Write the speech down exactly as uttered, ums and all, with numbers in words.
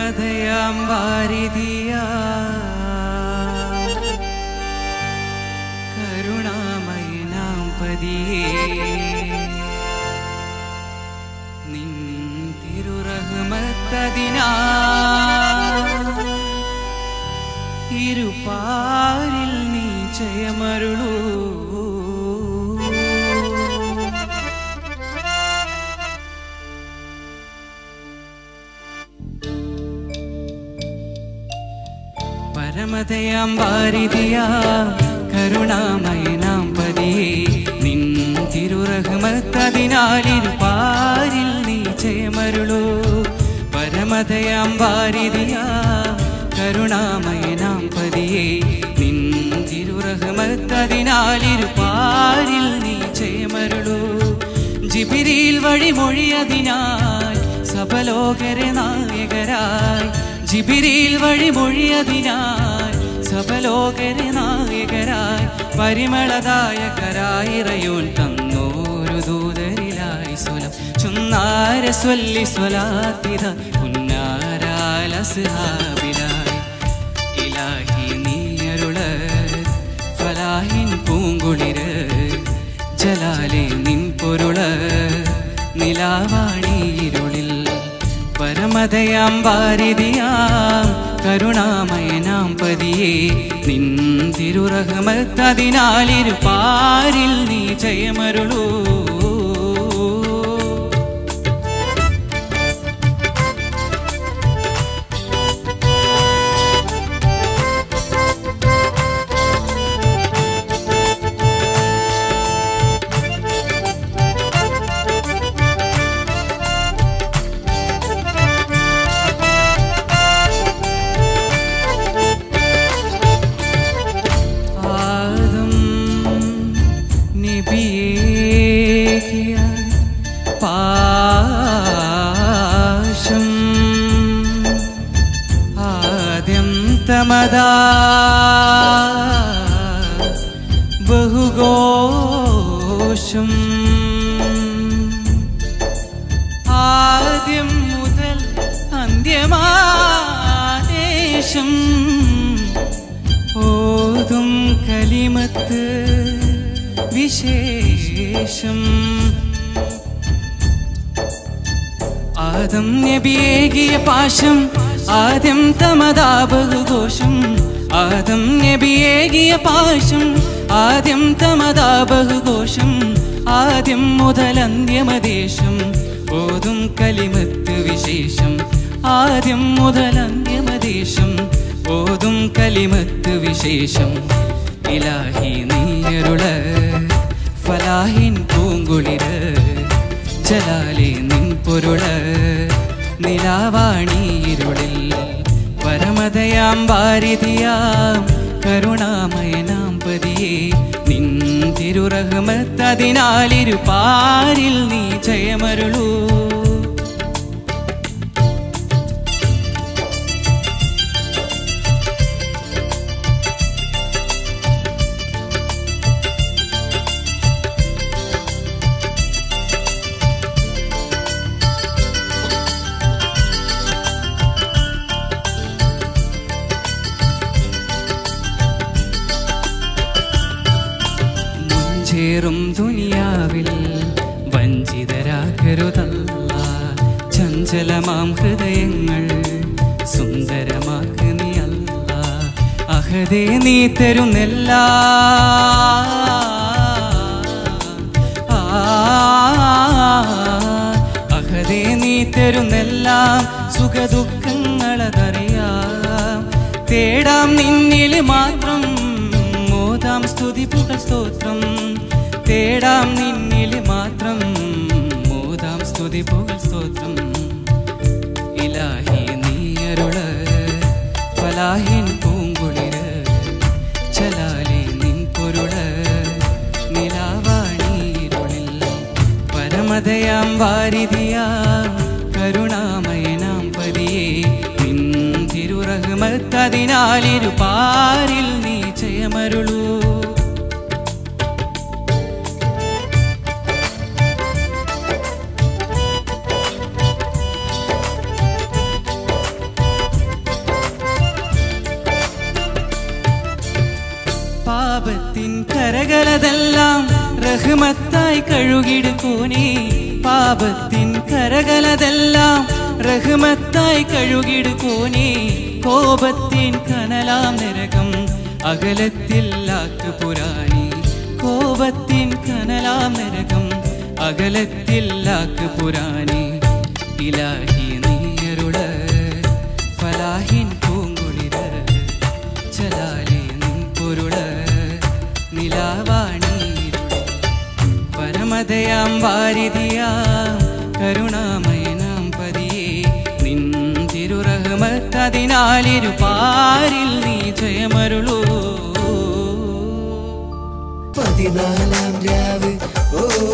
പരമദയാം വാരിധിയാ കരുണാമയനാം പതിയേ നിൻ തിരുറഹ്മത്തതിനാൽ ഇരുപാരിൽ നീ ജയമരുളൂ. പരമദയാം വാരിധിയാ കരുണാമയനാം പതിയേ നിൻ തിരുറഹ്മത്തതിനാൽ ഇരുപാരിൽ നീ ജയമരുളൂ. പരമദയാം വാരിധിയാ കരുണാമയനാം പതിയേ നിൻ തിരുറഹ്മത്തതിനാൽ ഇരുപാരിൽ നീ ജയമരുളൂ. ജിബ്രീൽ വഴിമൊഴിയതിനാൽ സബലോകരെ നായകരായി ജിബ്രീൽ വഴിമൊഴിയതിനാൽ സബലോകരെ നായകരായി പരിമളദായകരായി റയോൻ തന്നോരു ദൂതരിലായി സ്വലം ചൊന്നാര സ്വല്ലി സ്വലാത്തിത പുന്നാരാൽ അസ്ഹാബിലായി ഇലാഹി നീയരുള ഫലാഹിൻ പൂങ്കുളിര് ജലാലേ നിൻ പൊരുള നിലാവാണിയിരുളിൽ. പരമദയാം വാരിധിയാം കരുണാമയനാം പതിയേ നിൻ തിരുറഹ്മത്തതിനാൽ ഇരുപാരിൽ നീ ജയമരുളൂ. പാശം ആദ്യം തമദാ ബഹുഘോഷം ആദ്യം മുതൽ അന്ത്യമാദേശം ഓതും കലിമത്ത് വിശേഷം. ആദം നബിയേകിയ പാശം ആദ്യം തമദാ ബഹുഘോഷം ആദം നബിയേകിയ പാശം ആദ്യം തമദാ ബഹുഘോഷം ആദ്യം മുതൽ അന്ത്യമദേശം ഓതും കലിമത്ത് വിശേഷം ആദ്യം മുതൽ അന്ത്യമദേശം ഓതും കലിമത്ത് വിശേഷം. ഇലാഹി നീയരുള ഫലാഹിൻ പൂങ്കുളിര് ജലാലേ നിൻ പൊരുള നിലാവാണിയിരുളിൽ. പരമദയാം വാരിധിയാം കരുണാമയനാം പതിയേ നിൻ തിരുറഹ്മത്തതിനാൽ ഇരുപാരിൽ നീ ജയമരുളൂ. ചേറും ദുനിയാവിൽ വഞ്ചിതരാക്കരുതല്ല ചഞ്ചലമാം ഹൃദയങ്ങൾ സുന്ദരമാക്ക് നീ അല്ല. അഹദേ നീ തരുന്നെല്ല അഹദേ നീ തരുന്നെല്ലാം സുഖദുഃഖങ്ങളതറിയാം. തേടാം നിന്നിൽ മാത്രം മോദാം സ്തുതി പുക സ്തോത്രം തേടാം നിന്നിൽ മാത്രം മോദാം സ്തുതി പുക സ്തോത്രം. ഇലാഹി നീയരുള ഫലാഹിൻ പൂങ്കുളിര് ജലാലേ നിൻ പൊരുള നിലാവാണിയിരുളിൽ. പരമദയാം വാരിധിയാം കരുണാമയനാം പതിയേ നിൻ തിരുറഹ്മത്തതിനാൽ ഇരുപാരിൽ നീ ജയമരുളൂ. കരകളതെല്ലാം റഹ്മത്തായി കഴുകിടുക്കോനേ പാപത്തിൻ കരകളതെല്ലാം റഹ്മത്തായി കഴുകിടുക്കോനേ കോപത്തിൻ കനലാം നരകം അകലത്തില്ലാക്ക് പുരാണി കോപത്തിൻ കനലാം നരകം അകലത്തില്ലാക്ക് പുരാണി ഇലാഹി നീയരുള ഫലാഹിൻ പൂങ്കുളിര ചലാലി നിൻ പൊരുള നിലാവാണീരുള പരമതയാം വാരിധിയാം കരുണാമയനാം പതിയേ നിൻ തിരുറഹ്മത്തതിനാലിരു പാരിൽ നീ ജയമരുളൂ പതിനാലാം രാവ് ഓ